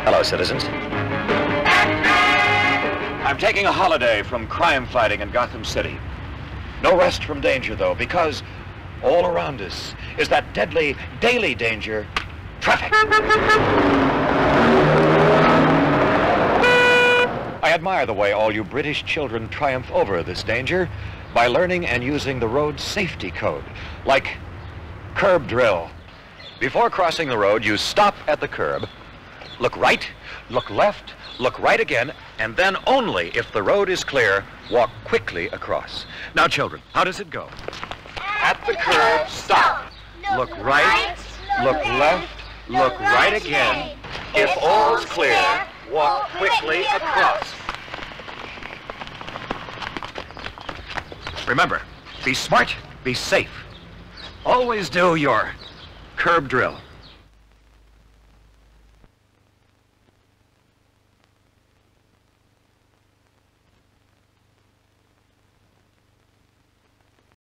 Hello, citizens. I'm taking a holiday from crime fighting in Gotham City. No rest from danger, though, because all around us is that deadly daily danger, traffic. I admire the way all you British children triumph over this danger by learning and using the road safety code, like curb drill. Before crossing the road, you stop at the curb, look right, look left, look right again, and then only if the road is clear, walk quickly across. Now, children, how does it go? At the curb, stop. Look right, look left, look right again. If all's clear, walk quickly across. Remember, be smart, be safe. Always do your curb drill.